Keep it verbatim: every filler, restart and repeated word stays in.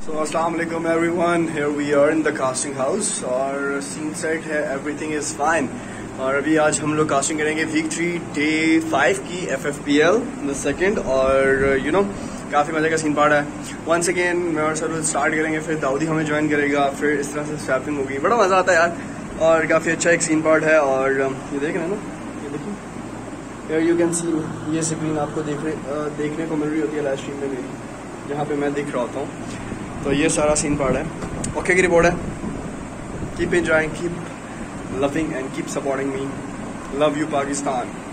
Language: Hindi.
So अस्सलाम वालेकुम everyone, here we are in the casting house और सीन सेट है, एवरीथिंग इज फाइन। और अभी आज हम लोग कास्टिंग करेंगे वीक थ्री डे फाइव की F F P L the second. और यू नो काफ़ी मजे का सीन पार्ट है। वंस अगेन मैं और सर स्टार्ट करेंगे, फिर दाऊदी हमें ज्वाइन करेगा, फिर इस तरह से स्वैपिंग होगी। बड़ा मज़ा आता है यार और काफ़ी अच्छा एक सीन पार्ट है। और ये देख रहे हैं ना, ये देखिए यार, यू कैन सी ये स्क्रीन आपको देख रहे देखने को मिल रही होती है लाइव स्ट्रीम में मेरी, जहाँ पे मैं दिख रहा होता हूँ। तो ये सारा सीन पार्ट है। ओके की रिपोर्ट है। Keep enjoying, keep loving and keep supporting me. Love you Pakistan.